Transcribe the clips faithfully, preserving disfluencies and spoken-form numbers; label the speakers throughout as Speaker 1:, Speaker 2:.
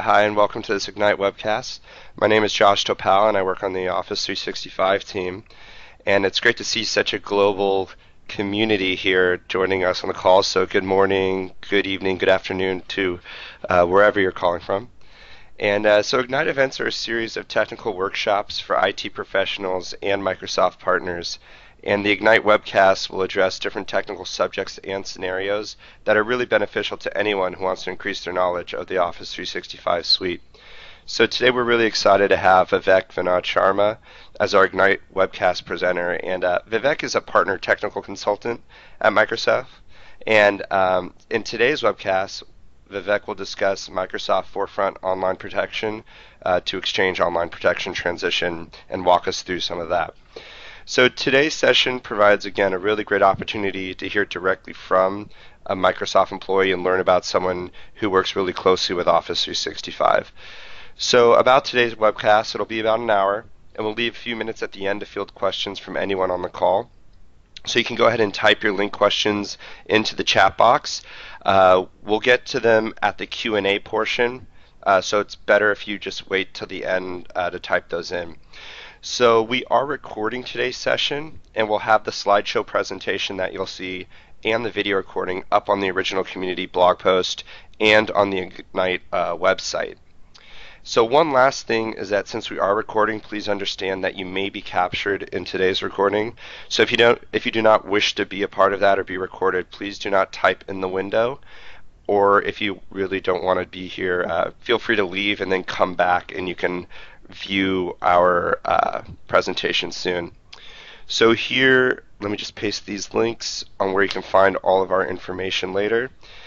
Speaker 1: Hi, and welcome to this Ignite webcast. My name is Josh Topal, and I work on the Office three sixty-five team. And it's great to see such a global community here joining us on the call. So good morning, good evening, good afternoon to uh, wherever you're calling from. And uh, so Ignite events are a series of technical workshops for I T professionals and Microsoft partners. And the Ignite webcast will address different technical subjects and scenarios that are really beneficial to anyone who wants to increase their knowledge of the Office three sixty-five suite. So today we're really excited to have Vivek Vinod Sharma as our Ignite webcast presenter. And uh, Vivek is a partner technical consultant at Microsoft. And um, in today's webcast, Vivek will discuss Microsoft Forefront Online Protection uh, to Exchange Online Protection transition and walk us through some of that. So today's session provides, again, a really great opportunity to hear directly from a Microsoft employee and learn about someone who works really closely with Office three sixty-five. So about today's webcast, it'll be about an hour, and we'll leave a few minutes at the end to field questions from anyone on the call. So you can go ahead and type your link questions into the chat box. Uh, we'll get to them at the Q and A portion, uh, so it's better if you just wait till the end uh, to type those in. So we are recording today's session, and we'll have the slideshow presentation that you'll see and the video recording up on the original community blog post and on the Ignite uh, website. So one last thing is that since we are recording, please understand that you may be captured in today's recording. So if you don't, if you do not wish to be a part of that or be recorded, please do not type in the window. Or if you really don't want to be here, uh, feel free to leave and then come back, and you can view our uh, presentation soon. So here, let me just paste these links on where you can find all of our information later.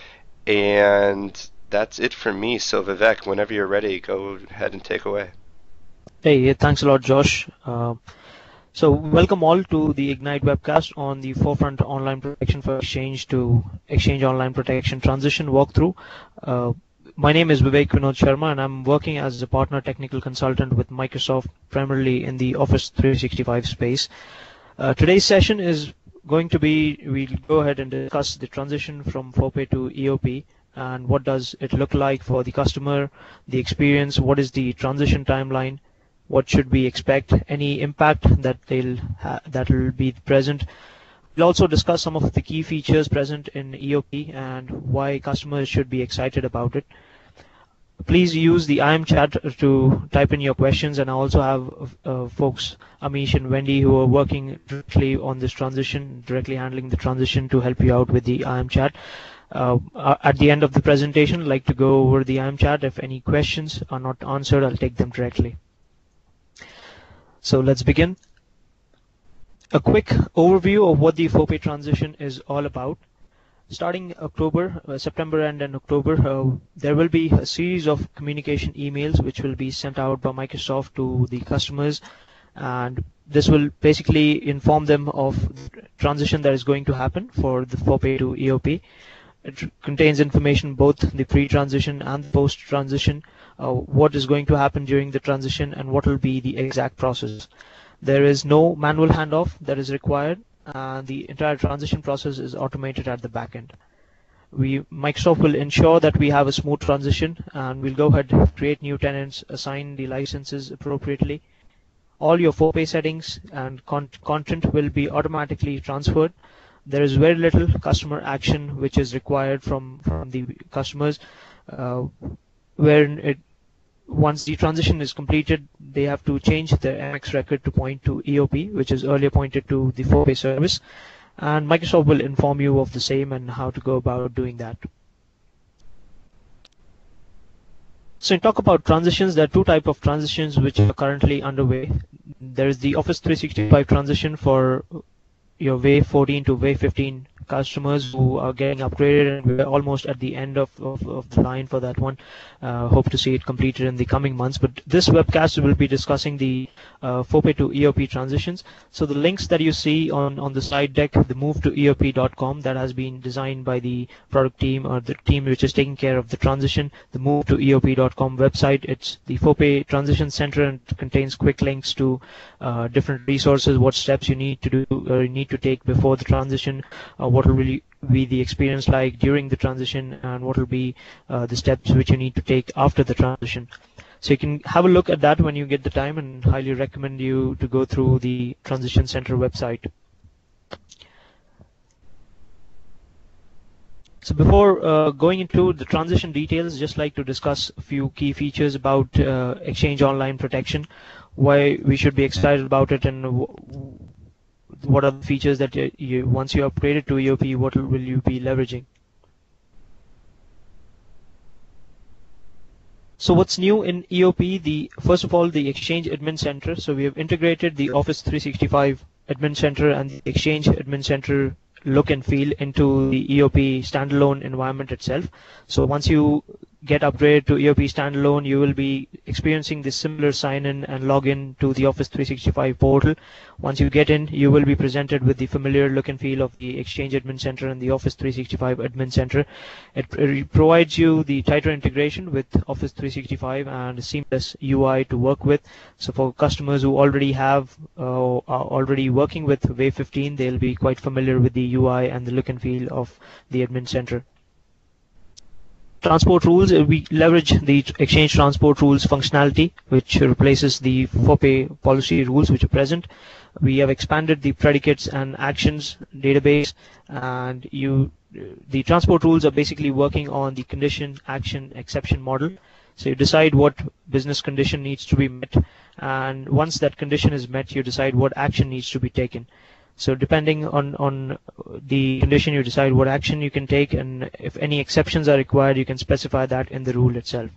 Speaker 1: And that's it from me. So Vivek, whenever you're ready, go ahead and take away.
Speaker 2: Hey, thanks a lot, Josh. Uh, so welcome all to the Ignite webcast on the Forefront Online Protection for Exchange to Exchange Online Protection transition walkthrough. Uh, My name is Vivek Vinod Sharma, and I'm working as a partner technical consultant with Microsoft, primarily in the Office three sixty-five space. Uh, today's session is going to be, we'll go ahead and discuss the transition from FOPE to E O P, and what does it look like for the customer, the experience, what is the transition timeline, what should we expect, any impact that they'll ha that will be present. We'll also discuss some of the key features present in E O P and why customers should be excited about it. Please use the I M chat to type in your questions, and I also have uh, folks, Amish and Wendy, who are working directly on this transition, directly handling the transition to help you out with the I M chat. Uh, at the end of the presentation, I'd like to go over the I M chat. If any questions are not answered, I'll take them directly. So let's begin. A quick overview of what the FOPE transition is all about. Starting October, uh, September and then October, uh, there will be a series of communication emails which will be sent out by Microsoft to the customers, and this will basically inform them of the transition that is going to happen for the FOPE to E O P. It contains information both the pre-transition and post-transition, uh, what is going to happen during the transition and what will be the exact process. There is no manual handoff that is required, and the entire transition process is automated at the back end. We, Microsoft will ensure that we have a smooth transition, and we'll go ahead and create new tenants, assign the licenses appropriately. All your FOPE settings and con content will be automatically transferred. There is very little customer action which is required from, from the customers, uh, where it once the transition is completed, they have to change their M X record to point to E O P, which is earlier pointed to the FOPE service, and Microsoft will inform you of the same and how to go about doing that. So in talk about transitions, there are two types of transitions which are currently underway. There is the Office three sixty-five transition for your Wave fourteen to Wave fifteen customers who are getting upgraded, and we're almost at the end of, of, of the line for that one. Uh, hope to see it completed in the coming months. But this webcast will be discussing the uh, FOPE to E O P transitions. So the links that you see on, on the slide deck, the move to E O P dot com, that has been designed by the product team or the team which is taking care of the transition. The move to E O P dot com website, it's the FOPE Transition Center, and it contains quick links to uh, different resources, what steps you need to do or you need to take before the transition, uh, what will really be the experience like during the transition, and what will be uh, the steps which you need to take after the transition. So you can have a look at that when you get the time, and highly recommend you to go through the Transition Center website. So before uh, going into the transition details, just like to discuss a few key features about uh, Exchange Online Protection, why we should be excited about it, and what are the features that you, you once you upgrade to E O P, what will you be leveraging. So what's new in E O P? The first of all, the Exchange Admin Center. So we have integrated the Office three sixty-five Admin Center and the Exchange Admin Center look and feel into the E O P standalone environment itself. So once you get upgraded to E O P standalone, you will be experiencing this similar sign-in and login to the Office three sixty-five portal. Once you get in, you will be presented with the familiar look and feel of the Exchange Admin Center and the Office three sixty-five Admin Center. It, it provides you the tighter integration with Office three sixty-five and a seamless U I to work with. So for customers who already have uh, are already working with Wave fifteen, they'll be quite familiar with the U I and the look and feel of the Admin Center. Transport rules, we leverage the Exchange Transport Rules functionality, which replaces the FOPE policy rules which are present. We have expanded the predicates and actions database, and you, the transport rules are basically working on the condition, action, exception model. So you decide what business condition needs to be met, and once that condition is met, you decide what action needs to be taken. So depending on, on the condition, you decide what action you can take, and if any exceptions are required, you can specify that in the rule itself.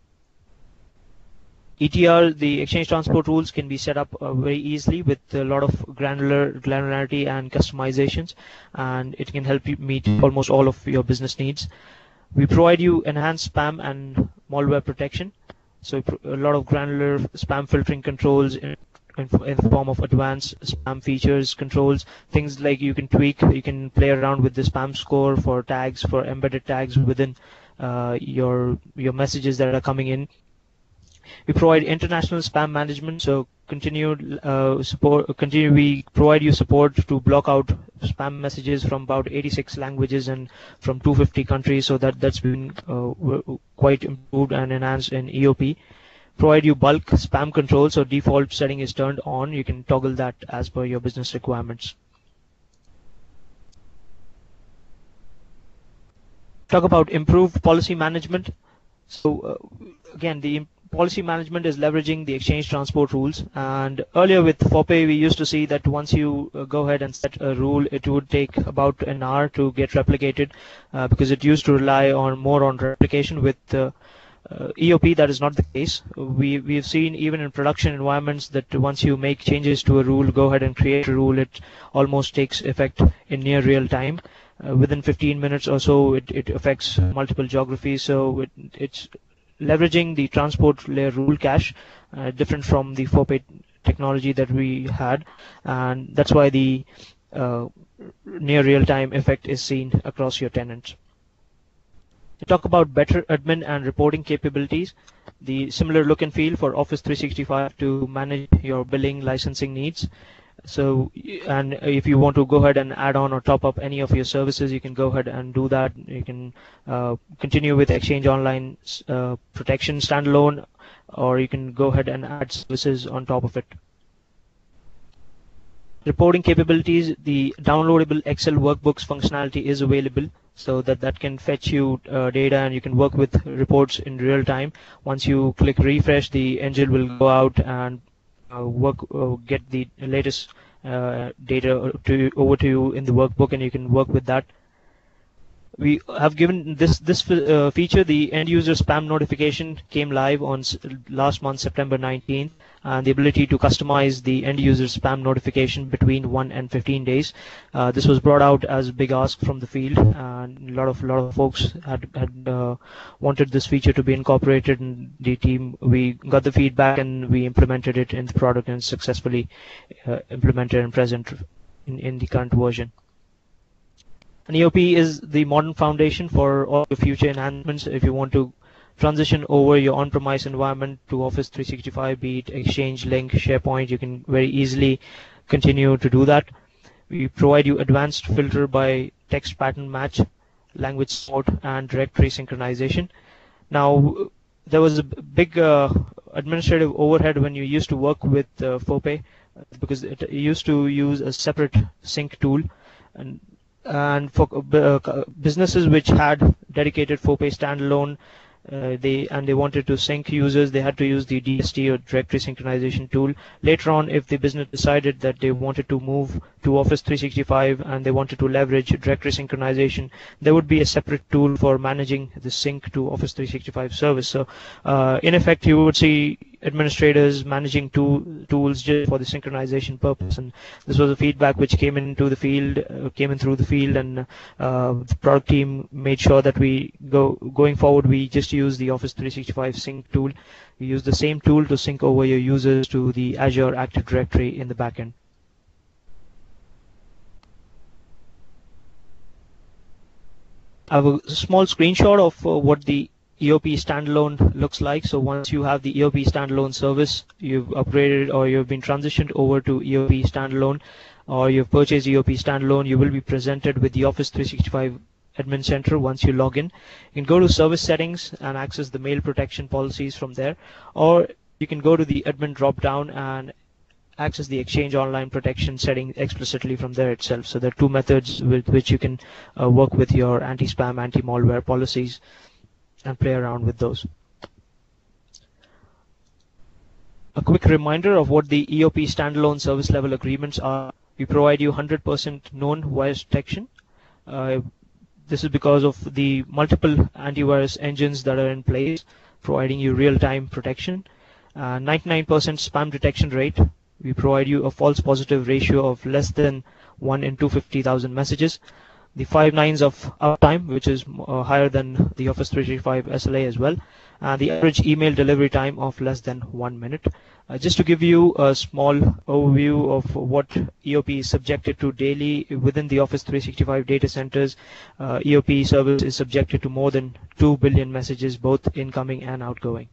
Speaker 2: E T R, the Exchange Transport Rules, can be set up uh, very easily with a lot of granular granularity and customizations, and it can help you meet almost all of your business needs. We provide you enhanced spam and malware protection, so a lot of granular spam filtering controls in in the form of advanced spam features, controls, things like you can tweak, you can play around with the spam score for tags, for embedded tags within uh, your your messages that are coming in. We provide international spam management, so continued uh, support. Continue. We provide you support to block out spam messages from about eighty-six languages and from two hundred fifty countries. So that that's been uh, quite improved and enhanced in E O P. Provide you bulk spam control, so default setting is turned on. You can toggle that as per your business requirements. Talk about improved policy management. So uh, again, the policy management is leveraging the Exchange Transport Rules, and earlier with FOPE we used to see that once you uh, go ahead and set a rule, it would take about an hour to get replicated uh, because it used to rely on more on replication. With uh, Uh, E O P, that is not the case. We we have seen even in production environments that once you make changes to a rule, go ahead and create a rule, it almost takes effect in near real time. Uh, within fifteen minutes or so, it, it affects multiple geographies. So it, it's leveraging the transport layer rule cache, uh, different from the FOPE technology that we had, and that's why the uh, near real time effect is seen across your tenants. To talk about better admin and reporting capabilities, the similar look and feel for Office three sixty-five to manage your billing licensing needs. So, and if you want to go ahead and add on or top up any of your services, you can go ahead and do that. You can uh, continue with Exchange Online uh, Protection standalone, or you can go ahead and add services on top of it. Reporting capabilities, the downloadable Excel workbooks functionality is available, so that that can fetch you uh, data and you can work with reports in real time. Once you click refresh, the engine will go out and uh, work uh, get the latest uh, data to over to you in the workbook, and you can work with that. We have given this this uh, feature, the end user spam notification, came live on last month, September nineteenth, and the ability to customize the end user spam notification between one and fifteen days. Uh, this was brought out as a big ask from the field, and a lot of lot of folks had had uh, wanted this feature to be incorporated in the team. We got the feedback and we implemented it in the product, and successfully uh, implemented and present in, in the current version. And E O P is the modern foundation for all your future enhancements. If you want to transition over your on-premise environment to Office three sixty-five, be it Exchange, Link, SharePoint, you can very easily continue to do that. We provide you advanced filter by text pattern match, language support, and directory synchronization. Now, there was a big uh, administrative overhead when you used to work with uh, FOPE, because it used to use a separate sync tool, and and for uh, businesses which had dedicated FOPE standalone, uh, they and they wanted to sync users, they had to use the D S T or directory synchronization tool. Later on, if the business decided that they wanted to move to Office three sixty-five and they wanted to leverage directory synchronization, there would be a separate tool for managing the sync to Office three sixty-five service. So uh, in effect, you would see administrators managing two tools just for the synchronization purpose, and this was a feedback which came into the field, uh, came in through the field, and uh, the product team made sure that we go going forward we just use the Office three sixty-five sync tool. We use the same tool to sync over your users to the Azure Active Directory in the backend. I have a small screenshot of uh, what the E O P standalone looks like. So once you have the E O P standalone service, you've upgraded or you've been transitioned over to E O P standalone, or you've purchased E O P standalone, you will be presented with the Office three sixty-five Admin Center once you log in. You can go to service settings and access the mail protection policies from there, or you can go to the admin drop down and access the Exchange Online Protection setting explicitly from there itself. So there are two methods with which you can uh, work with your anti-spam, anti-malware policies and play around with those. A quick reminder of what the E O P standalone service level agreements are. We provide you one hundred percent known virus detection. Uh, this is because of the multiple antivirus engines that are in place, providing you real-time protection. Uh, ninety-nine percent spam detection rate. We provide you a false positive ratio of less than one in two hundred fifty thousand messages. The five nines of uptime, which is uh, higher than the Office three sixty-five S L A as well, and the average email delivery time of less than one minute. Uh, just to give you a small overview of what E O P is subjected to daily within the Office three sixty-five data centers, uh, E O P service is subjected to more than two billion messages, both incoming and outgoing.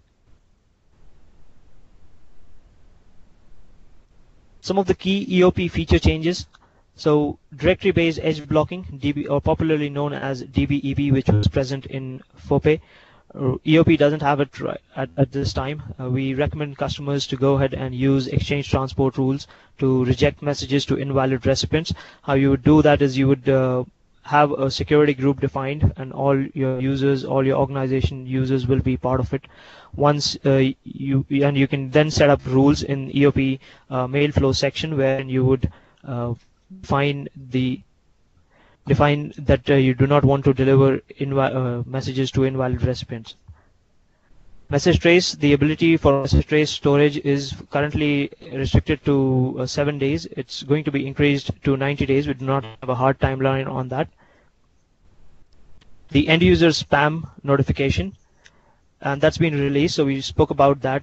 Speaker 2: Some of the key E O P feature changes. So directory-based edge blocking, D B, or popularly known as D B E B, which was present in FOPE. Uh, E O P doesn't have it right at, at this time. Uh, we recommend customers to go ahead and use exchange transport rules to reject messages to invalid recipients. How you would do that is you would uh, have a security group defined, and all your users, all your organization users will be part of it. Once uh, you and you can then set up rules in E O P uh, mail flow section, where you would uh, define the define that uh, you do not want to deliver inva uh, messages to invalid recipients. Message trace, the ability for message trace storage is currently restricted to uh, seven days. It's going to be increased to ninety days. We do not have a hard timeline on that. The end user spam notification, and that's been released. So we spoke about that.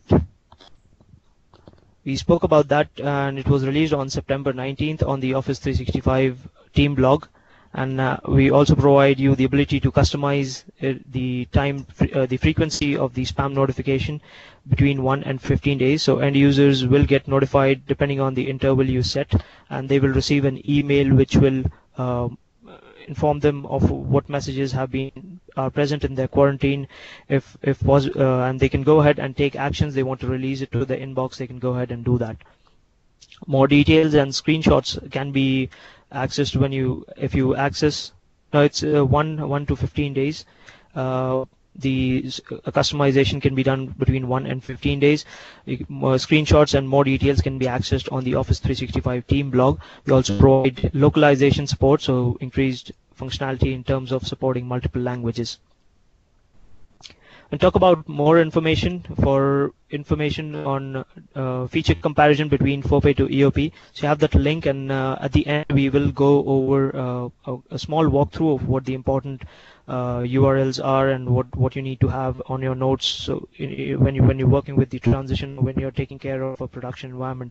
Speaker 2: We spoke about that, and it was released on September nineteenth on the Office three sixty-five team blog. And uh, we also provide you the ability to customize uh, the time, uh, the frequency of the spam notification between one and fifteen days. So end users will get notified depending on the interval you set, and they will receive an email which will uh, inform them of what messages have been are present in their quarantine. If if pos uh, and they can go ahead and take actions. They want to release it to the inbox, they can go ahead and do that. More details and screenshots can be accessed when you if you access. No, it's uh, one one to fifteen days. Uh, the uh, customization can be done between one and fifteen days. More screenshots and more details can be accessed on the Office three sixty-five team blog. We also provide localization support, so increased functionality in terms of supporting multiple languages. And talk about more information for information on uh, feature comparison between FOPE to E O P. So you have that link, and uh, at the end we will go over uh, a, a small walkthrough of what the important uh, U R Ls are and what what you need to have on your notes. So in, when you when you're working with the transition, when you're taking care of a production environment.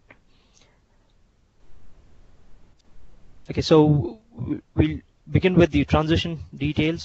Speaker 2: Okay, so we'll begin with the transition details.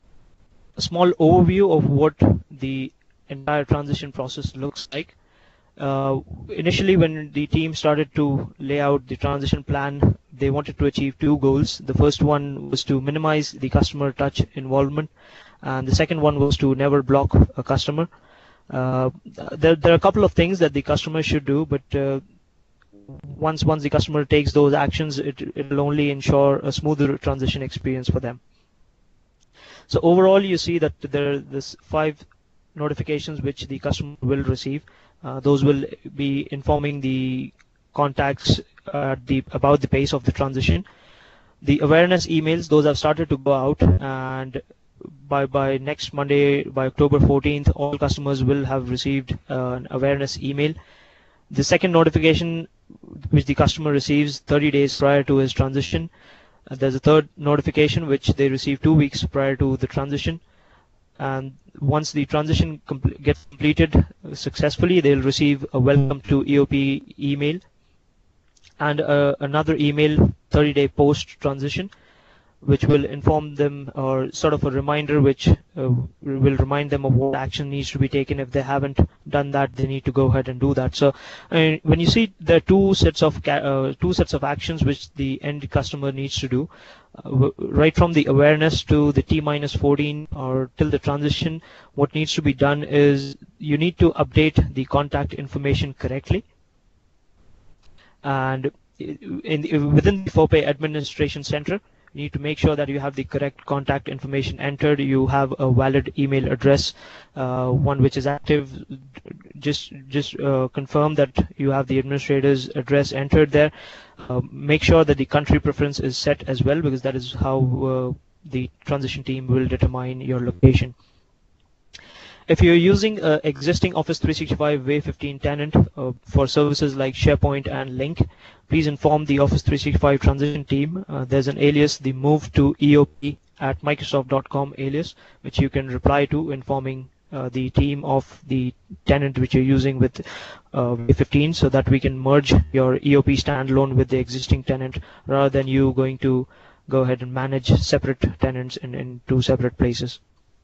Speaker 2: A small overview of what the entire transition process looks like. Uh, initially, when the team started to lay out the transition plan, they wanted to achieve two goals. The first one was to minimize the customer touch involvement, and the second one was to never block a customer. Uh, there, there are a couple of things that the customer should do, but uh, once once the customer takes those actions, it it will only ensure a smoother transition experience for them. So overall, you see that there are this five notifications which the customer will receive. Uh, those will be informing the contacts uh, the, about the pace of the transition. The awareness emails, those have started to go out, and by by next Monday, by October fourteenth, all customers will have received uh, an awareness email. The second notification which the customer receives thirty days prior to his transition. Uh, there's a third notification which they receive two weeks prior to the transition. And once the transition com gets completed successfully, they'll receive a welcome to E O P email and uh, another email thirty day post transition, which will inform them, or sort of a reminder which uh, will remind them of what action needs to be taken. If they haven't done that, they need to go ahead and do that. So I mean, when you see there are two sets of uh, two sets of actions which the end customer needs to do, uh, right from the awareness to the T minus fourteen or till the transition, what needs to be done is you need to update the contact information correctly. And in, within the FOPE Administration Center, you need to make sure that you have the correct contact information entered. You have a valid email address, uh, one which is active. Just just uh, confirm that you have the administrator's address entered there. Uh, make sure that the country preference is set as well, because that is how uh, the transition team will determine your location. If you're using uh, existing Office three sixty-five Wave fifteen tenant uh, for services like SharePoint and Link, please inform the Office three sixty-five transition team. Uh, there's an alias, the move to E O P at Microsoft dot com alias, which you can reply to, informing uh, the team of the tenant which you're using with uh, Wave fifteen, so that we can merge your E O P standalone with the existing tenant, rather than you going to go ahead and manage separate tenants in, in two separate places.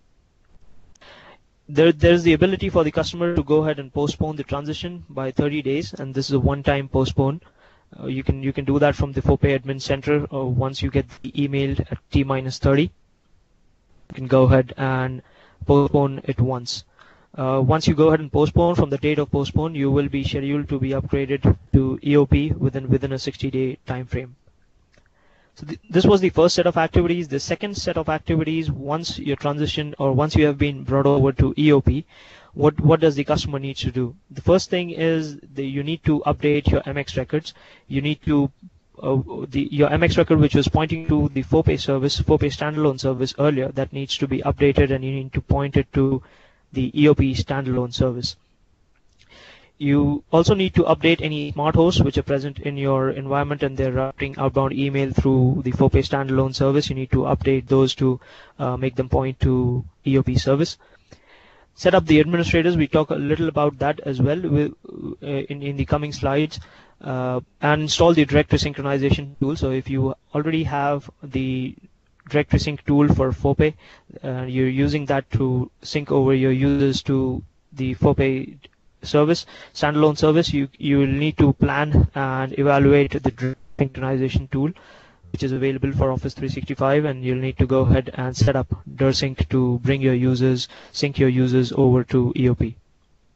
Speaker 2: There, there's the ability for the customer to go ahead and postpone the transition by thirty days, and this is a one-time postpone. Uh, you can you can do that from the FOPE Admin Center, or once you get the email at T minus thirty, you can go ahead and postpone it once. Uh, once you go ahead and postpone, from the date of postpone, you will be scheduled to be upgraded to E O P within within a sixty day time frame. So th this was the first set of activities. The second set of activities, once your transition or once you have been brought over to E O P, what what does the customer need to do? The first thing is that you need to update your M X records. You need to uh, the your M X record, which was pointing to the FOPE service, FOPE standalone service earlier, that needs to be updated, and you need to point it to the E O P standalone service. You also need to update any smart hosts which are present in your environment and they're routing outbound email through the FOPE standalone service. You need to update those to uh, make them point to E O P service. Set up the administrators. We talk a little about that as well with, uh, in, in the coming slides. Uh, and install the directory synchronization tool. So if you already have the directory sync tool for FOPE, uh, you're using that to sync over your users to the FOPE service, standalone service, you you will need to plan and evaluate the synchronization tool, which is available for Office three sixty-five, and you'll need to go ahead and set up D I R sync to bring your users, sync your users over to E O P.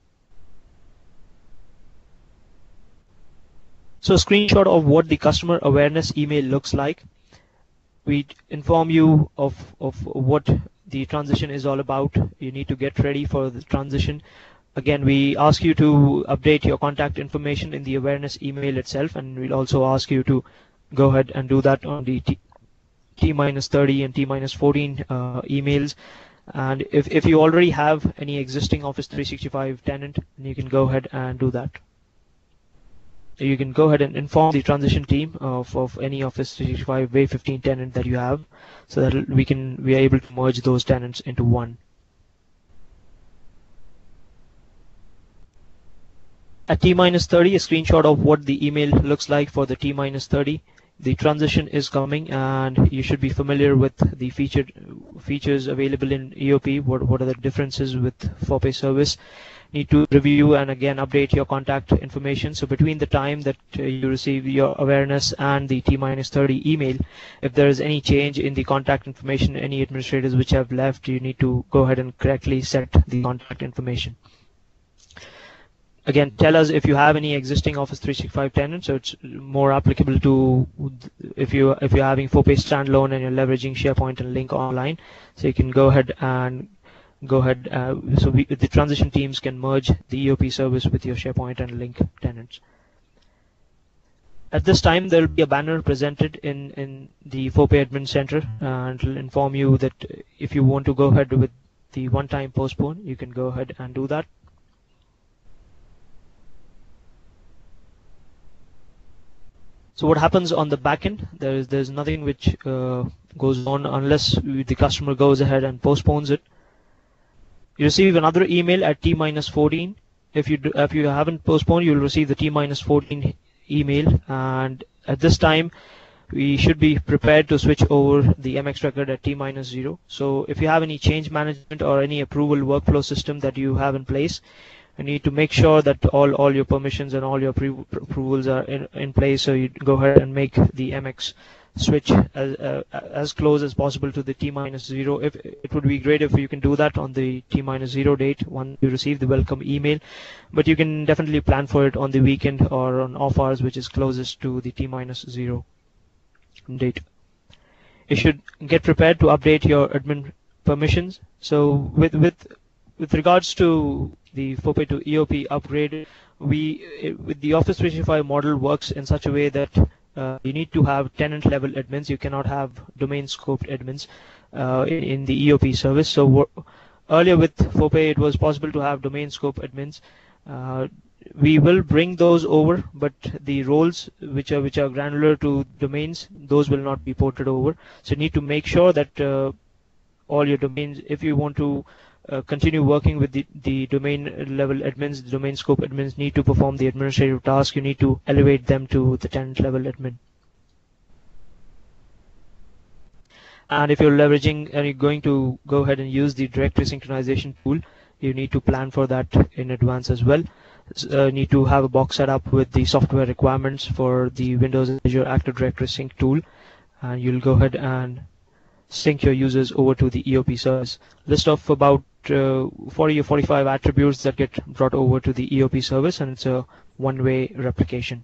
Speaker 2: So a screenshot of what the customer awareness email looks like. We inform you of, of what the transition is all about. You need to get ready for the transition. Again, we ask you to update your contact information in the awareness email itself, and we'll also ask you to go ahead and do that on the T minus thirty and T minus fourteen uh, emails. And if, if you already have any existing Office three sixty-five tenant, then you can go ahead and do that. You can go ahead and inform the transition team of, of any Office three sixty-five Wave fifteen tenant that you have, so that we can we are able to merge those tenants into one. At T minus thirty, a screenshot of what the email looks like for the T minus thirty. the transition is coming, and you should be familiar with the featured features available in E O P. What what are the differences with FOPE service? Need to review and again update your contact information. So between the time that uh, you receive your awareness and the T minus thirty email, if there is any change in the contact information, any administrators which have left, you need to go ahead and correctly set the contact information. Again, tell us if you have any existing Office three sixty-five tenants, so it's more applicable to if you if you're having FOPE standalone and you're leveraging SharePoint and Link Online. So you can go ahead and go ahead. Uh, so we, the transition teams can merge the E O P service with your SharePoint and Link tenants. At this time, there will be a banner presented in in the FOPE Admin Center, and it will inform you that if you want to go ahead with the one-time postpone, you can go ahead and do that. So what happens on the back end? There is there's nothing which uh, goes on unless the customer goes ahead and postpones it. You receive another email at T minus fourteen. If you do, if you haven't postponed, you will receive the T minus fourteen email. And at this time, we should be prepared to switch over the M X record at T minus zero. So if you have any change management or any approval workflow system that you have in place, you need to make sure that all, all your permissions and all your approvals are in, in place. So you go ahead and make the M X switch as, uh, as close as possible to the T minus zero. If it would be great if you can do that on the T minus zero date when you receive the welcome email, but you can definitely plan for it on the weekend or on off hours, which is closest to the T minus zero date. You should get prepared to update your admin permissions. So with with with regards to the FOPE to E O P upgrade, we with the Office three sixty-five model works in such a way that uh, you need to have tenant level admins. You cannot have domain scoped admins uh, in, in the E O P service. So earlier with FOPE, it was possible to have domain scope admins. Uh, we will bring those over, but the roles which are which are granular to domains, those will not be ported over. So you need to make sure that uh, all your domains, if you want to Uh, continue working with the, the domain level admins, the domain scope admins need to perform the administrative task. You need to elevate them to the tenant level admin. And if you're leveraging and you're going to go ahead and use the directory synchronization tool, you need to plan for that in advance as well. Uh, need to have a box set up with the software requirements for the Windows Azure Active Directory Sync tool, and you'll go ahead and sync your users over to the E O P service. List of about uh, forty or forty-five attributes that get brought over to the E O P service, and it's a one-way replication.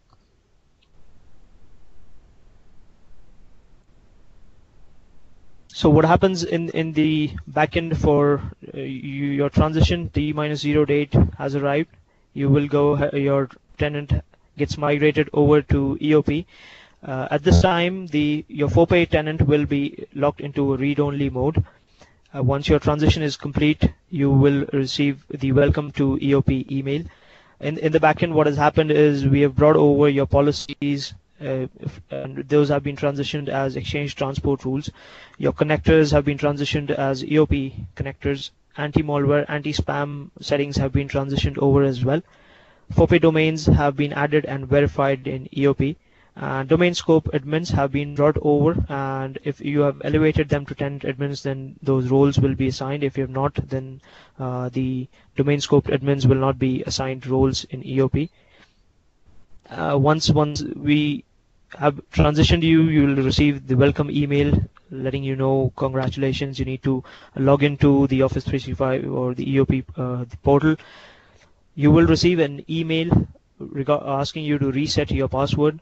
Speaker 2: So what happens in in the backend for uh, you, your transition? T minus zero date has arrived. You will go your tenant gets migrated over to E O P. Uh, at this time, the your FOPE tenant will be locked into a read-only mode. Uh, once your transition is complete, you will receive the welcome to E O P email. In in the backend, what has happened is we have brought over your policies, uh, and those have been transitioned as Exchange transport rules. Your connectors have been transitioned as E O P connectors. Anti-malware, anti-spam settings have been transitioned over as well. FOPE domains have been added and verified in E O P. Uh, domain scope admins have been brought over, and if you have elevated them to tenant admins, then those roles will be assigned. If you have not, then uh, the domain scope admins will not be assigned roles in E O P. Uh, once once we have transitioned you, you will receive the welcome email letting you know congratulations. You need to log into the Office three sixty-five or the E O P uh, the portal. You will receive an email asking you to reset your password.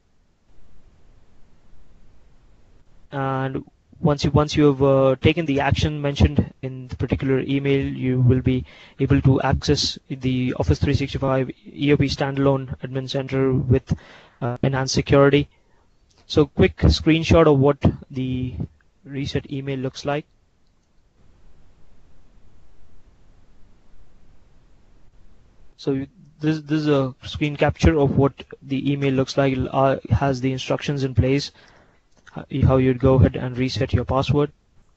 Speaker 2: And once you once you have uh, taken the action mentioned in the particular email, you will be able to access the Office three sixty-five E O P standalone admin center with uh, enhanced security. So quick screenshot of what the reset email looks like. So this this is a screen capture of what the email looks like. It uh, has the instructions in place, how you'd go ahead and reset your password.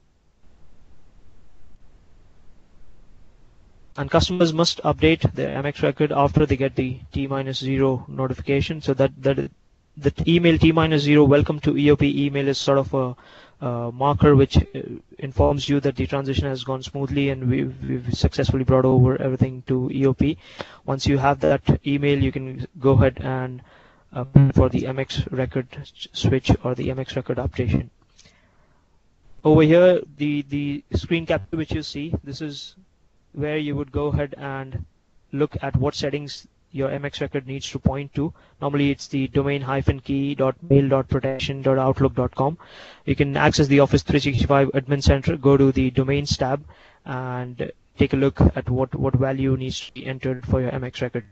Speaker 2: And customers must update their M X record after they get the T minus zero notification. So that that the email T minus zero welcome to E O P email is sort of a uh, marker which uh, informs you that the transition has gone smoothly and we've, we've successfully brought over everything to E O P. Once you have that email, you can go ahead and uh, for the M X record switch or the M X record updation. Over here, the, the screen capture which you see, this is where you would go ahead and look at what settings your M X record needs to point to. Normally it's the domain hyphen key dot mail dot protection dot outlook dot com. You can access the Office three sixty-five Admin Center, go to the Domains tab and take a look at what, what value needs to be entered for your M X record.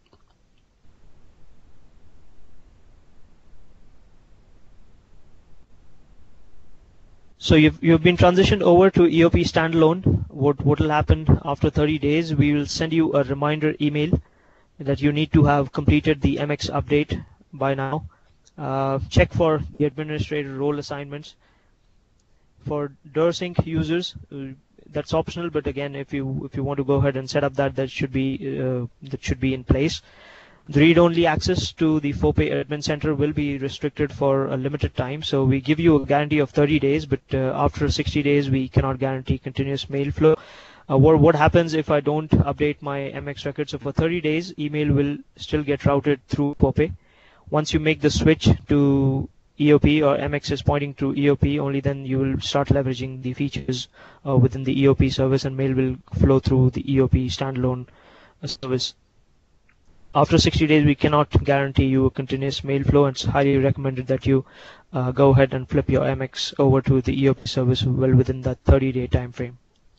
Speaker 2: So you've, you've been transitioned over to E O P standalone. What what will happen after thirty days, we will send you a reminder email that you need to have completed the M X update by now. Uh, check for the administrator role assignments. For D E R Sync users, uh, that's optional, but again, if you if you want to go ahead and set up that, that should be uh, that should be in place. The read-only access to the FOPE Admin Center will be restricted for a limited time, so we give you a guarantee of thirty days, but uh, after sixty days, we cannot guarantee continuous mail flow. Uh, what, what happens if I don't update my M X record? So for thirty days, email will still get routed through FOPE. Once you make the switch to E O P or M X is pointing to E O P, only then you will start leveraging the features uh, within the E O P service, and mail will flow through the E O P standalone uh, service. After sixty days, we cannot guarantee you a continuous mail flow, and it's highly recommended that you uh, go ahead and flip your M X over to the E O P service well within that thirty day time frame.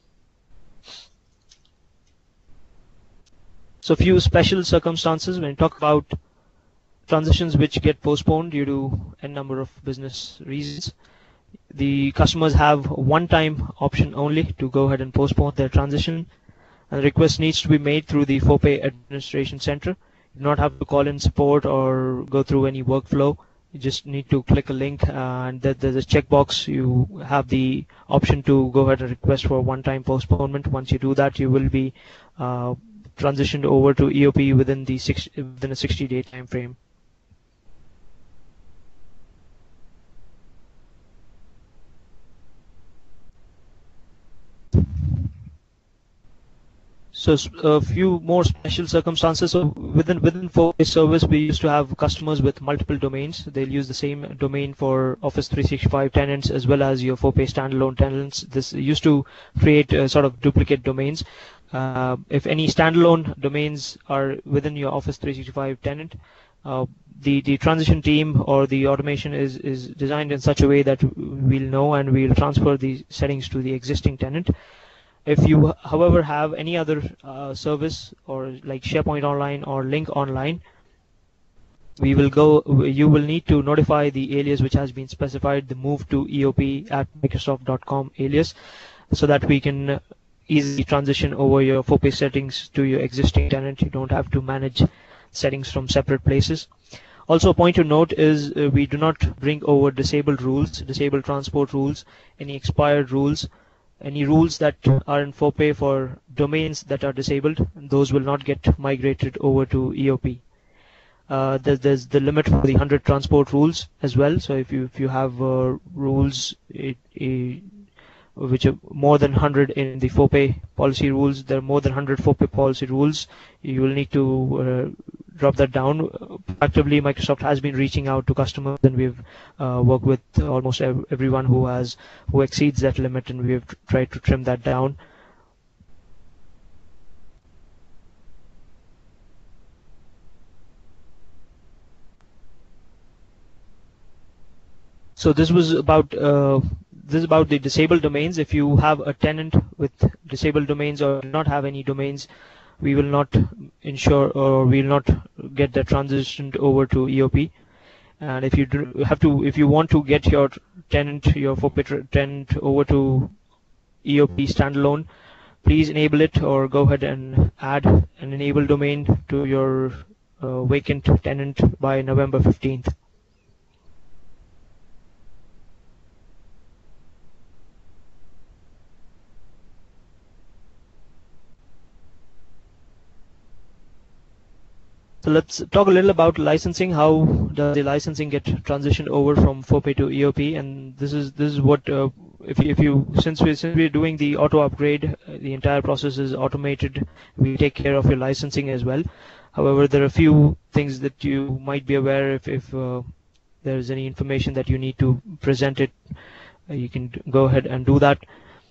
Speaker 2: So a few special circumstances when you talk about transitions which get postponed due to a number of business reasons. The customers have one time option only to go ahead and postpone their transition, and the request needs to be made through the FOPE Administration Center. You do not have to call in support or go through any workflow. You just need to click a link, and there's a checkbox. You have the option to go ahead and request for one-time postponement. Once you do that, you will be uh, transitioned over to E O P within the six, within a sixty day time frame. So a few more special circumstances. So within within FOPE service, we used to have customers with multiple domains. They'll use the same domain for Office three sixty-five tenants as well as your FOPE standalone tenants. This used to create uh, sort of duplicate domains. Uh, if any standalone domains are within your Office three sixty-five tenant, uh, the the transition team or the automation is is designed in such a way that we'll know and we'll transfer the settings to the existing tenant. If you, however, have any other uh, service or like SharePoint Online or Link Online, we will go. You will need to notify the alias which has been specified, the move to E O P at Microsoft dot com alias, so that we can easily transition over your FOPE settings to your existing tenant. You don't have to manage settings from separate places. Also, a point to note is uh, we do not bring over disabled rules, disabled transport rules, any expired rules. Any rules that are in FOPE for domains that are disabled, those will not get migrated over to E O P. Uh, there's, there's the limit for the one hundred transport rules as well. So if you if you have uh, rules it, it, which are more than one hundred in the FOPE policy rules, there are more than one hundred FOPE policy rules, you will need to uh, drop that down. Actively, Microsoft has been reaching out to customers, and we've uh, worked with almost ev everyone who has who exceeds that limit, and we've tried to trim that down. So this was about uh, this is about the disabled domains. If you have a tenant with disabled domains or do not have any domains, we will not ensure or we will not get that transitioned over to E O P. And if you do have to, if you want to get your tenant, your FOPE tenant over to E O P standalone, please enable it or go ahead and add an enable domain to your uh, vacant tenant by November fifteenth. So let's talk a little about licensing. How does the licensing get transitioned over from FOPE to E O P? And this is this is what uh, if you, if you since we since we're doing the auto upgrade, uh, the entire process is automated. We take care of your licensing as well. However, there are a few things that you might be aware if if uh, there's any information that you need to present it. Uh, you can go ahead and do that.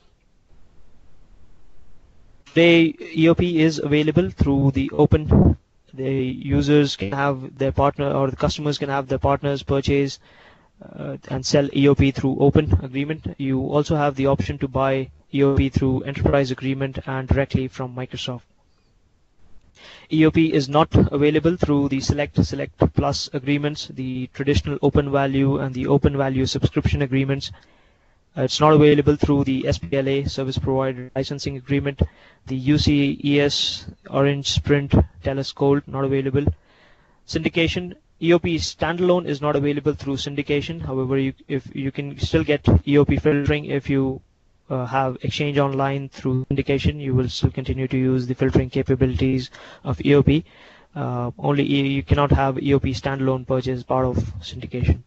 Speaker 2: Today, E O P is available through the open. The users can have their partner, or the customers can have their partners purchase uh, and sell E O P through open agreement. You also have the option to buy E O P through enterprise agreement and directly from Microsoft. E O P is not available through the Select, Select Plus agreements, the traditional open value and the open value subscription agreements. Uh, it's not available through the S P L A, Service Provider Licensing Agreement, the U C E S, Orange, Sprint, Telus Gold, not available. Syndication, E O P standalone is not available through syndication. However, you, if you can still get E O P filtering if you uh, have Exchange Online through syndication, you will still continue to use the filtering capabilities of E O P. Uh, only you cannot have E O P standalone purchase as part of syndication.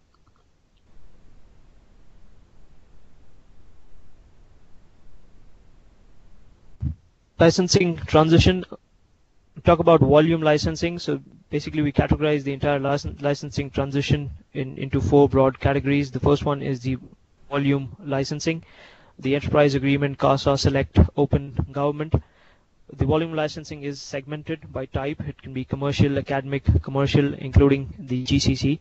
Speaker 2: Licensing transition. Talk about volume licensing. So basically, we categorize the entire license, licensing transition in, into four broad categories. The first one is the volume licensing, the enterprise agreement, CASA, Select, Open, Government. The volume licensing is segmented by type. It can be commercial, academic, commercial, including the G C C.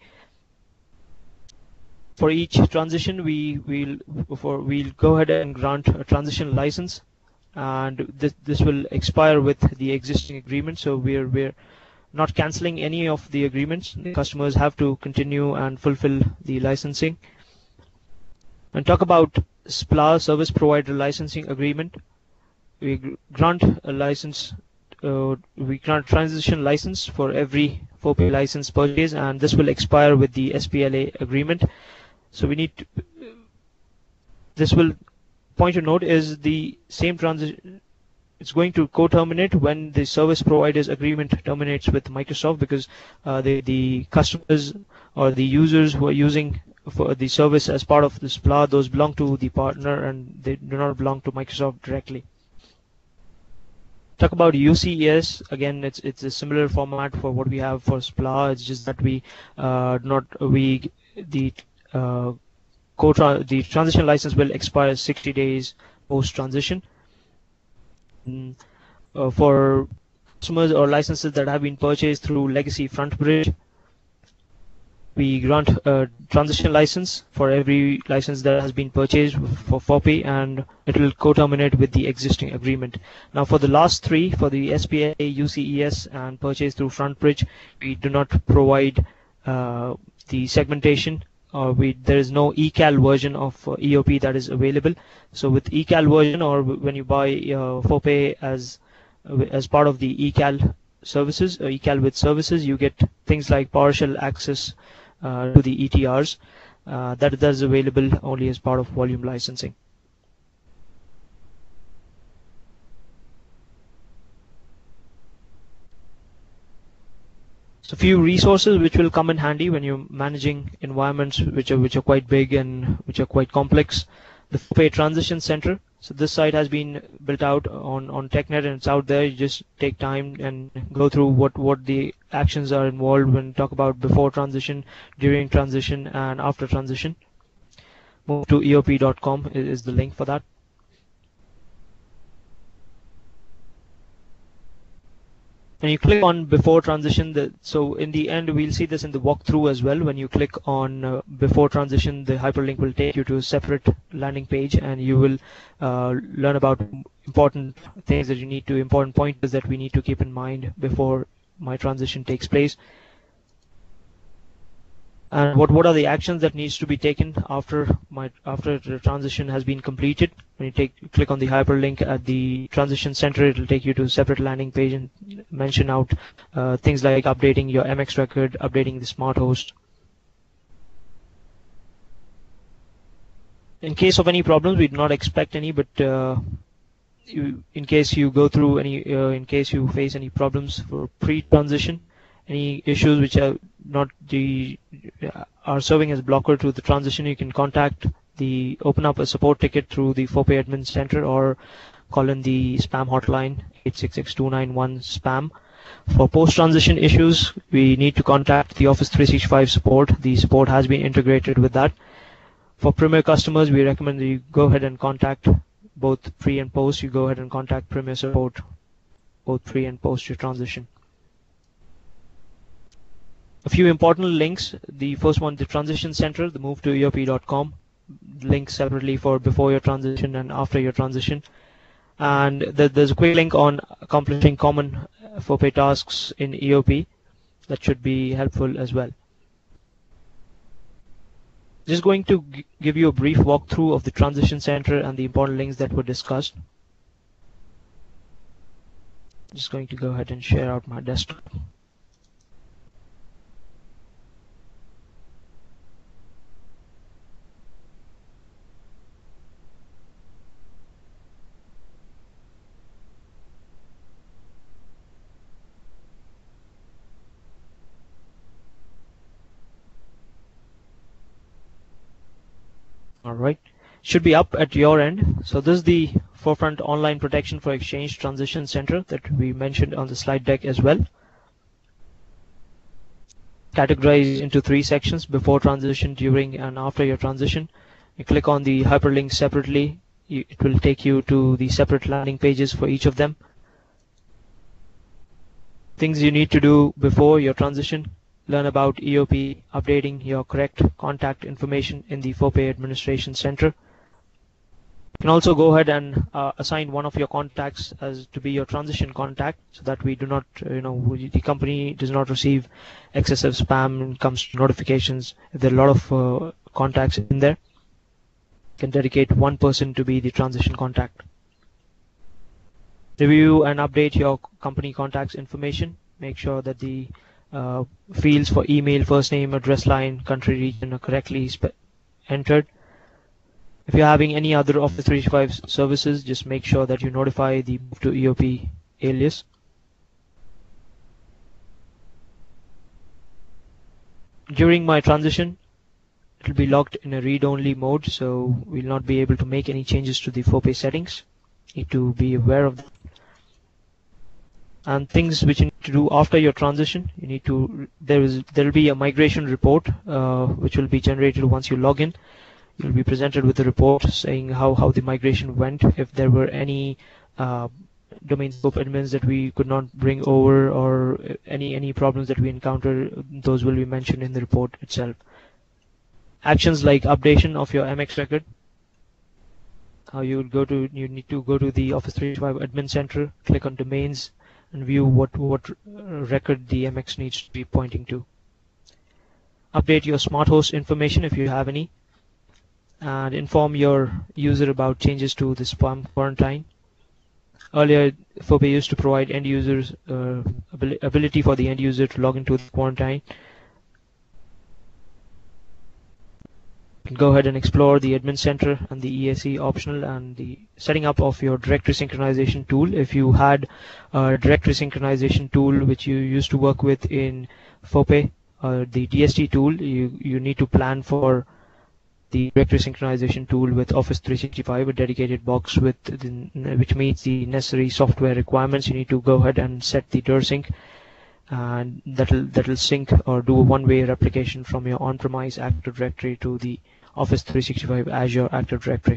Speaker 2: For each transition, we will for we'll go ahead and grant a transition license, and this this will expire with the existing agreement. So we're we're not canceling any of the agreements. The customers have to continue and fulfill the licensing. And talk about S P L A, Service Provider Licensing Agreement. We grant a license. Uh, we grant transition license for every FOPE license purchase, and this will expire with the S P L A agreement. So we need to, this will point to note is the same transition. It's going to co-terminate when the service provider's agreement terminates with Microsoft, because uh, the the customers or the users who are using for the service as part of the S P L A, those belong to the partner and they do not belong to Microsoft directly. Talk about U C E S. Again, it's it's a similar format for what we have for S P L A. It's just that we uh, not we the uh, co the transition license will expire sixty days post transition. Mm, uh, for customers or licenses that have been purchased through legacy front bridge, we grant a transition license for every license that has been purchased for FOPE, and it will co-terminate with the existing agreement. Now for the last three, for the S P A, U C E S, and purchase through front bridge, we do not provide uh, the segmentation. Or we, there is no E C A L version of uh, E O P that is available. So with E C A L version, or when you buy uh, FOPE as as part of the E C A L services, uh, E C A L with services, you get things like partial access uh, to the E T Rs. Uh, that that is available only as part of volume licensing. So few resources which will come in handy when you're managing environments which are which are quite big and which are quite complex. The FOPE Transition Center. So this site has been built out on on TechNet, and it's out there. You just take time and go through what what the actions are involved when you talk about before transition, during transition, and after transition. Move to E O P dot com is the link for that. When you click on before transition, the, so in the end we'll see this in the walkthrough as well. When you click on uh, before transition, the hyperlink will take you to a separate landing page, and you will uh, learn about important things that you need to, important pointers that we need to keep in mind before my transition takes place. And what, what are the actions that needs to be taken after my after the transition has been completed. When you take click on the hyperlink at the transition center, it will take you to a separate landing page and mention out uh, things like updating your M X record, updating the smart host. In case of any problems, we do not expect any, but uh, you, in case you go through any, uh, in case you face any problems for pre-transition, any issues which are not the are serving as blocker to the transition, you can contact the open up a support ticket through the FOPE admin center or call in the spam hotline eight six six two nine one spam. For post-transition issues, we need to contact the Office three sixty-five support. The support has been integrated with that. For Premier customers, we recommend that you go ahead and contact both pre and post. You go ahead and contact Premier support both pre and post your transition. A few important links. The first one, the Transition Center, the move to E O P dot com. Links separately for before your transition and after your transition. And there's a quick link on accomplishing common FOPE tasks in E O P that should be helpful as well. Just going to give you a brief walkthrough of the Transition Center and the important links that were discussed. Just going to go ahead and share out my desktop. All right, should be up at your end. So this is the Forefront Online Protection for Exchange Transition Center that we mentioned on the slide deck as well. Categorized into three sections: before transition, during, and after your transition. You click on the hyperlink separately. You, it will take you to the separate landing pages for each of them. Things you need to do before your transition: learn about E O P, updating your correct contact information in the FOPE Administration Center. You can also go ahead and uh, assign one of your contacts as to be your transition contact, so that we do not, you know, the company does not receive excessive spam when it comes to notifications. If there are a lot of uh, contacts in there, you can dedicate one person to be the transition contact. Review and update your company contacts information. Make sure that the Uh, fields for email, first name, address line, country, region are correctly entered. If you're having any other Office three sixty-five services, just make sure that you notify the move to E O P alias. During my transition, it will be locked in a read-only mode, so we'll not be able to make any changes to the FOPE settings. Need to be aware of that. And things which you need to do after your transition, you need to, there is there will be a migration report uh, which will be generated once you log in. You'll be presented with a report saying how, how the migration went, if there were any uh, domain scope admins that we could not bring over, or any any problems that we encountered. Those will be mentioned in the report itself. Actions like updation of your M X record. How you would go to, you need to go to the Office three sixty-five Admin Center, click on Domains, and view what, what record the M X needs to be pointing to. Update your smart host information if you have any, and inform your user about changes to the spam quarantine. Earlier, FOPE used to provide end users uh, ability for the end user to log into the quarantine. You can go ahead and explore the admin center and the E A C optional, and the setting up of your directory synchronization tool. If you had a directory synchronization tool which you used to work with in FOPE, uh, the D S T tool, you, you need to plan for the directory synchronization tool with Office three sixty-five, a dedicated box with the, which meets the necessary software requirements. You need to go ahead and set the D I R sync, and that'll that'll sync or do a one-way replication from your on-premise Active Directory to the Office three sixty-five Azure Active Directory.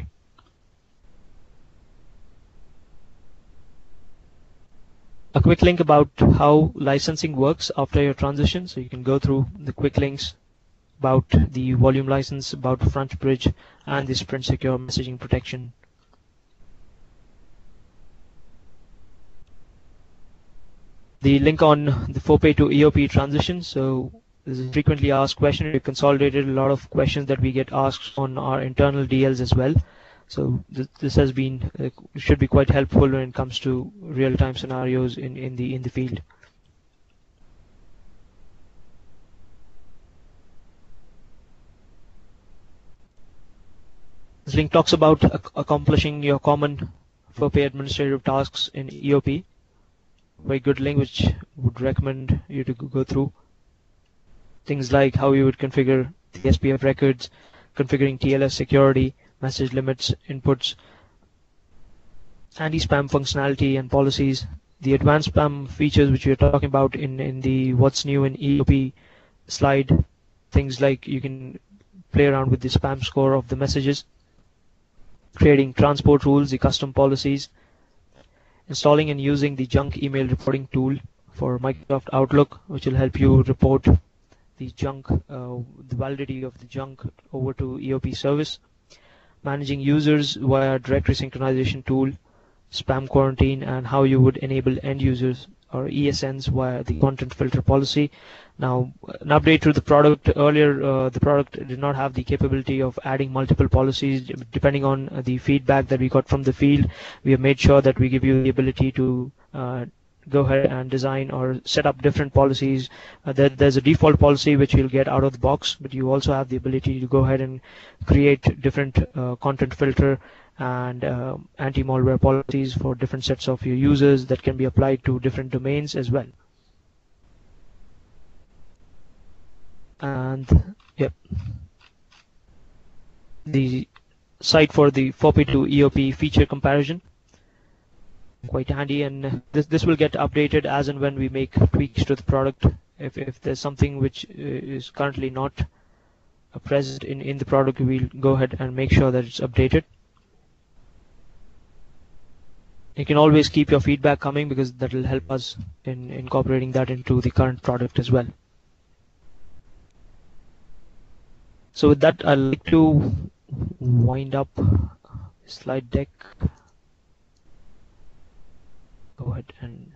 Speaker 2: A quick link about how licensing works after your transition. So you can go through the quick links about the volume license, about Front Bridge, and the Sprint Secure Messaging Protection. The link on the FOPE to E O P transition. So this is a frequently asked question. We consolidated a lot of questions that we get asked on our internal D Ls as well. So th this has been uh, should be quite helpful when it comes to real-time scenarios in in the in the field. This link talks about ac accomplishing your common FOPE administrative tasks in E O P. very good link which would recommend you to go through. Things like how you would configure the S P F records, configuring T L S security, message limits, inputs, anti-spam functionality and policies, the advanced spam features which we are talking about in, in the what's new in E O P slide, things like you can play around with the spam score of the messages, creating transport rules, the custom policies, installing and using the junk email reporting tool for Microsoft Outlook, which will help you report the junk, uh, the validity of the junk over to E O P service, managing users via directory synchronization tool, spam quarantine, and how you would enable end users or E S Ns via the content filter policy. Now, an update to the product. Earlier, uh, the product did not have the capability of adding multiple policies. Depending on the feedback that we got from the field, we have made sure that we give you the ability to uh, go ahead and design or set up different policies. Uh, there, there's a default policy which you'll get out of the box, but you also have the ability to go ahead and create different uh, content filter and uh, anti-malware policies for different sets of your users that can be applied to different domains as well. And yep, the site for the FOPE to E O P feature comparison, quite handy, and this this will get updated as and when we make tweaks to the product. If if there's something which is currently not present in in the product, we'll go ahead and make sure that it's updated. You can always keep your feedback coming because that will help us in incorporating that into the current product as well. So with that, I'd like to wind up the slide deck. Go ahead and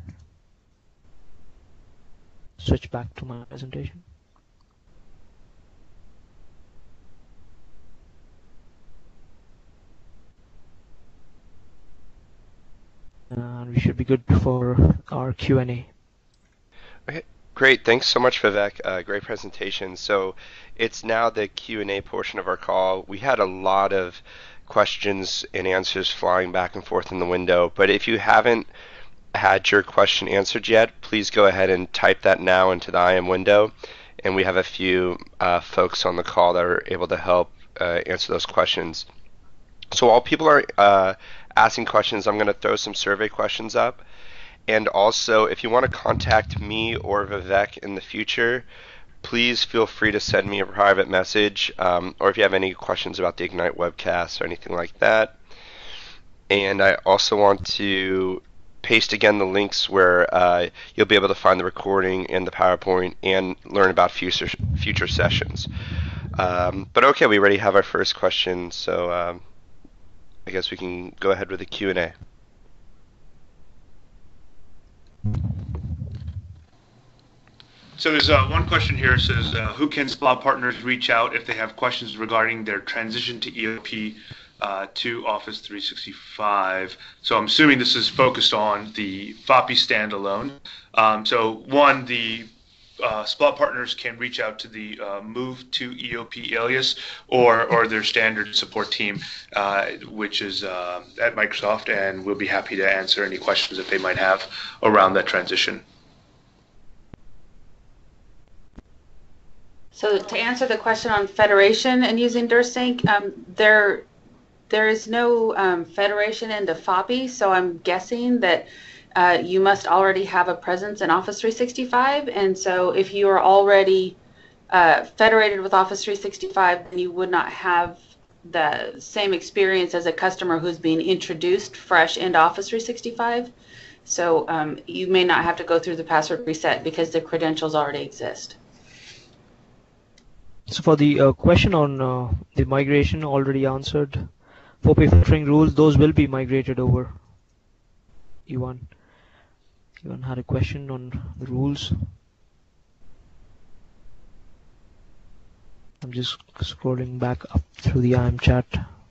Speaker 2: switch back to my presentation. And we should be good for our Q and A.
Speaker 1: Okay, great. Thanks so much, Vivek. Uh, great presentation. So it's now the Q and A portion of our call. We had a lot of questions and answers flying back and forth in the window, but if you haven't had your question answered yet, please go ahead and type that now into the I M window, and we have a few uh, folks on the call that are able to help uh, answer those questions. So while people are uh, asking questions, I'm going to throw some survey questions up. And also, if you want to contact me or Vivek in the future, please feel free to send me a private message, um, or if you have any questions about the Ignite webcast or anything like that. And I also want to paste again the links where uh, you'll be able to find the recording and the PowerPoint and learn about future future sessions. Um, but okay, we already have our first question, so um, I guess we can go ahead with the Q and A.
Speaker 3: So there's uh, one question here. It says, uh, who can SPLOB partners reach out if they have questions regarding their transition to E O P uh, to Office three sixty-five? So I'm assuming this is focused on the FOPE standalone. Um, so one, the uh, SPLOB partners can reach out to the uh, Move to E O P alias or, or their standard support team, uh, which is uh, at Microsoft, and we'll be happy to answer any questions that they might have around that transition.
Speaker 4: So to answer the question on federation and using DirSync, um, there there is no um, federation into FOPE, so I'm guessing that uh, you must already have a presence in Office three sixty-five, and so if you are already uh, federated with Office three sixty-five, then you would not have the same experience as a customer who's being introduced fresh into Office three sixty-five. So um, you may not have to go through the password reset because the credentials already exist.
Speaker 2: So for the uh, question on uh, the migration, already answered. FOPE filtering rules, those will be migrated over. Ivan, Ivan had a question on the rules. I'm just scrolling back up through the I M chat.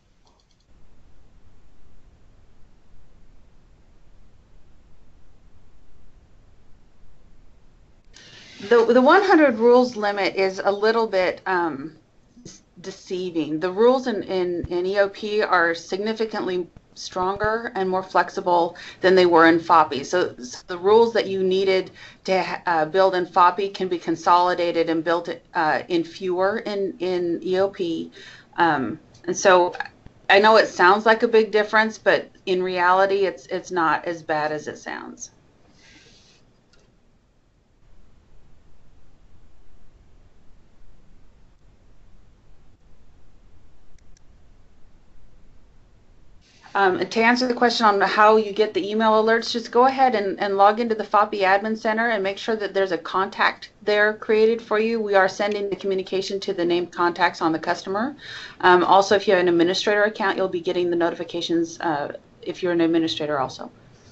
Speaker 4: The, the one hundred rules limit is a little bit um, deceiving. The rules in, in, in E O P are significantly stronger and more flexible than they were in FOPE. So, so the rules that you needed to uh, build in FOPE can be consolidated and built uh, in fewer in, in E O P. Um, and so I know it sounds like a big difference, but in reality, it's it's not as bad as it sounds. Um, to answer the question on how you get the email alerts, just go ahead and, and log into the FOPE Admin Center and make sure that there's a contact there created for you. We are sending the communication to the named contacts on the customer. Um, also, if you have an administrator account, you'll be getting the notifications uh, if you're an administrator also.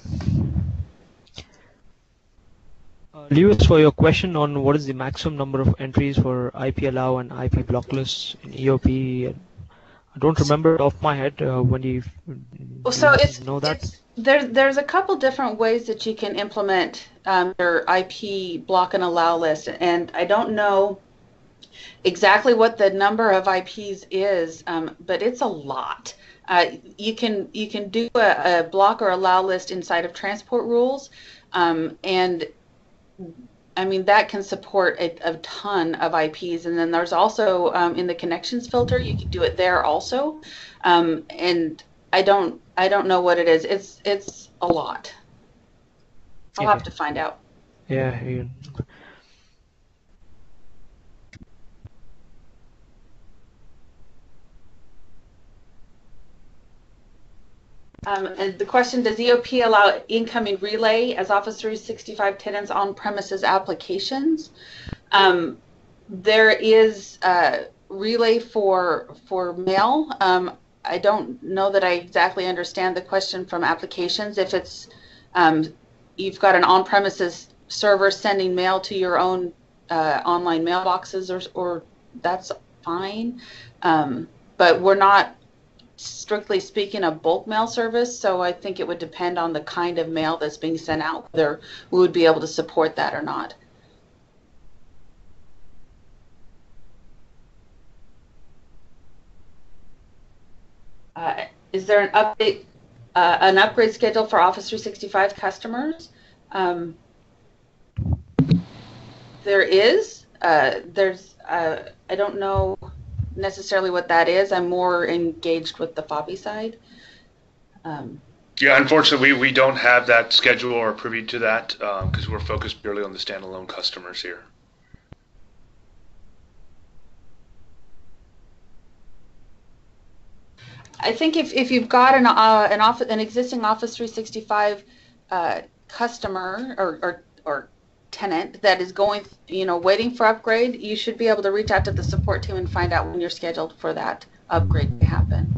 Speaker 2: Uh, Lewis, for your question on what is the maximum number of entries for I P allow and I P block lists in E O P, I don't remember it off my head. Uh, when you,
Speaker 4: well, so
Speaker 2: you
Speaker 4: it's,
Speaker 2: know that?
Speaker 4: it's there. There's a couple different ways that you can implement um, your I P block and allow list, and I don't know exactly what the number of I Ps is, um, but it's a lot. Uh, you can you can do a, a block or allow list inside of transport rules, um, and I mean, that can support a, a ton of I Ps. And then there's also um, in the connections filter, you can do it there also. Um, and I don't I don't know what it is. It's it's a lot. I'll
Speaker 2: Okay.
Speaker 4: have to find out.
Speaker 2: Yeah. yeah.
Speaker 4: Um, and the question, does E O P allow incoming relay as Office three sixty-five tenants on-premises applications? Um, there is uh, relay for for mail. Um, I don't know that I exactly understand the question from applications. If it's um, you've got an on-premises server sending mail to your own uh, online mailboxes, or, or that's fine. Um, but we're not, strictly speaking, a bulk mail service, so I think it would depend on the kind of mail that's being sent out, whether we would be able to support that or not. Uh, is there an update, uh, an upgrade schedule for Office three sixty-five customers? Um, there is. Uh, there's. Uh, I don't know necessarily what that is. I'm more engaged with the FOPE side. Um,
Speaker 3: yeah, unfortunately, we, we don't have that schedule or privy to that because um, we're focused purely on the standalone customers here.
Speaker 4: I think if, if you've got an uh, an, office, an existing Office three sixty-five uh, customer or, or or tenant that is going, you know, waiting for upgrade, you should be able to reach out to the support team and find out when you're scheduled for that upgrade to happen.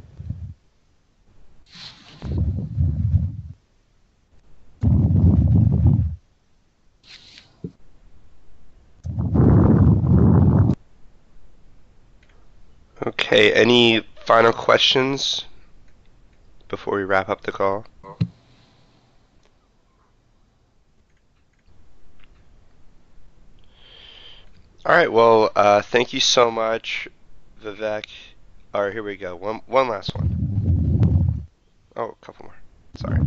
Speaker 1: Okay, any final questions before we wrap up the call? All right, well, uh, thank you so much, Vivek. All right, here we go. One, one last one. Oh, a couple more. Sorry.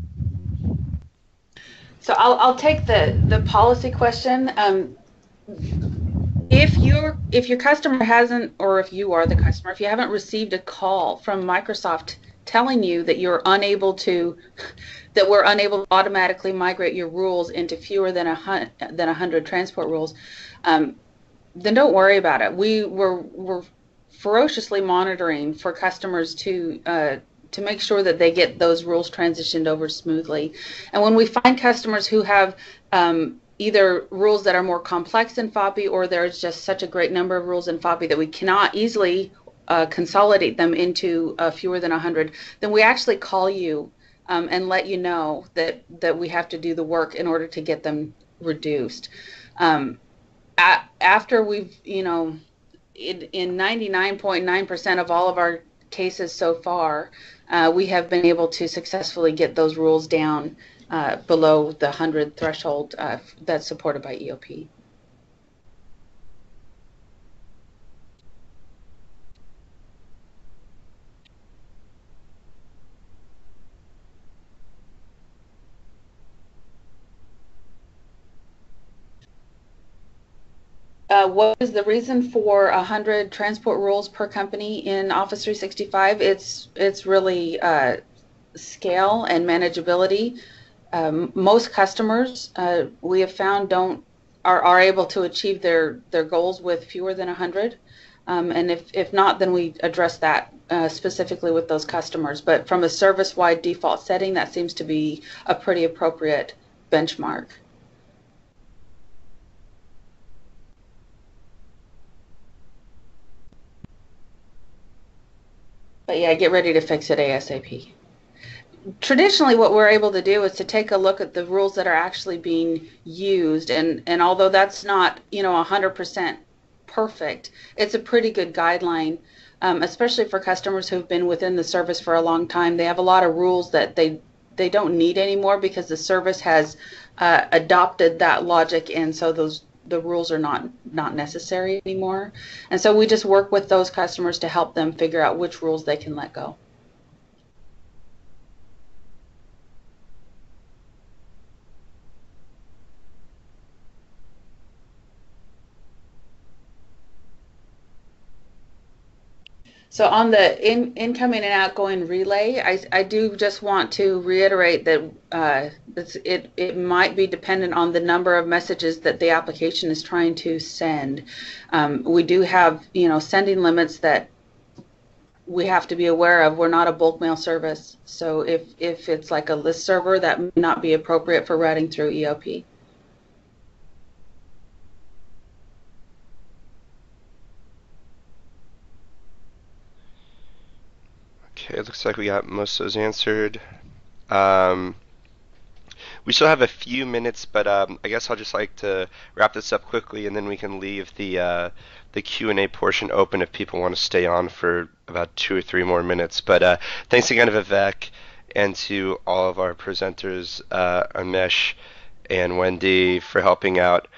Speaker 4: So I'll, I'll take the, the policy question. Um, if you're if your customer hasn't, or if you are the customer, if you haven't received a call from Microsoft telling you that you're unable to, that we're unable to automatically migrate your rules into fewer than a hun than a hundred transport rules, um, then don't worry about it. We were we're ferociously monitoring for customers to uh, to make sure that they get those rules transitioned over smoothly. And when we find customers who have um, either rules that are more complex in FOPE, or there's just such a great number of rules in FOPE that we cannot easily uh, consolidate them into uh, fewer than one hundred, then we actually call you um, and let you know that, that we have to do the work in order to get them reduced. Um, a after we've, you know, in ninety-nine point nine percent of all of our cases so far, uh, we have been able to successfully get those rules down uh, below the one hundred threshold uh, that's supported by E O P. uh, what is the reason for one hundred transport rules per company in Office three sixty-five? It's it's really uh, scale and manageability. Um, most customers uh, we have found don't are, are able to achieve their, their goals with fewer than one hundred. Um, and if, if not, then we address that uh, specifically with those customers. But from a service-wide default setting, that seems to be a pretty appropriate benchmark. But yeah, get ready to fix it ASAP. Traditionally, what we're able to do is to take a look at the rules that are actually being used, and, and although that's not, you know, one hundred percent perfect, it's a pretty good guideline, um, especially for customers who've been within the service for a long time. They have a lot of rules that they they don't need anymore because the service has uh, adopted that logic, and so those the rules are not not necessary anymore. And so we just work with those customers to help them figure out which rules they can let go. So on the in, incoming and outgoing relay, I, I do just want to reiterate that uh, it, it might be dependent on the number of messages that the application is trying to send. Um, we do have, you know, sending limits that we have to be aware of. We're not a bulk mail service. So if, if it's like a list server, that may not be appropriate for routing through E O P.
Speaker 1: Okay, it looks like we got most of those answered. Um, we still have a few minutes, but um, I guess I'll just like to wrap this up quickly, and then we can leave the uh, the Q and A portion open if people want to stay on for about two or three more minutes. But uh, thanks again to Vivek and to all of our presenters, uh, Amesh and Wendy, for helping out.